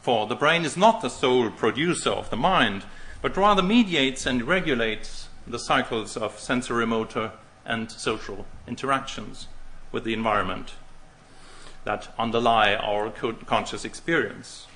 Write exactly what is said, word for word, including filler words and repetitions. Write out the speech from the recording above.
For the brain is not the sole producer of the mind, but rather mediates and regulates the cycles of sensorimotor and social interactions with the environment that underlie our conscious experience.